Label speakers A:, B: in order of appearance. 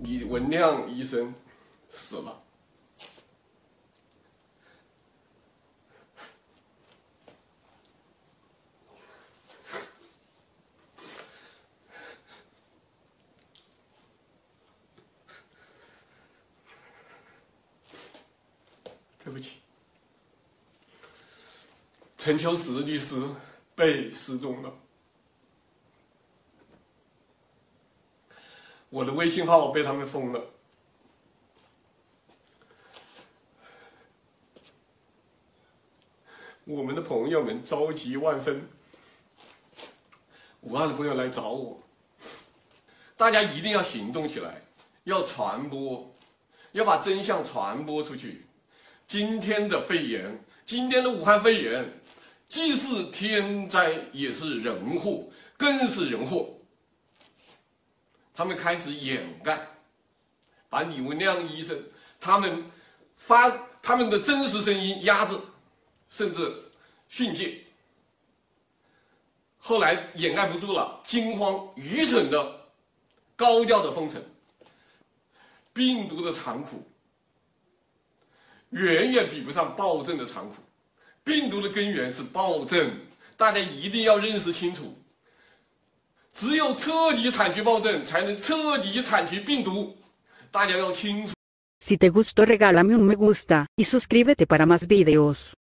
A: 李文亮医生死了。对不起，陈秋实律师被失踪了，我的微信号被他们封了。我们的朋友们着急万分，武汉的朋友来找我，大家一定要行动起来，要传播，要把真相传播出去。今天的肺炎，今天的武汉肺炎，既是天灾，也是人祸，更是人祸。他们开始掩盖，把李文亮医生他们的真实声音压制，甚至训诫。后来掩盖不住了，惊慌愚蠢的高调的封城。病毒的残酷远远比不上暴政的残酷，病毒的根源是暴政，大家一定要认识清楚。只有彻底铲除暴政，才能彻底铲除病毒，大家要清楚。
B: Si te gustó regálame un me gusta y suscríbete para más videos.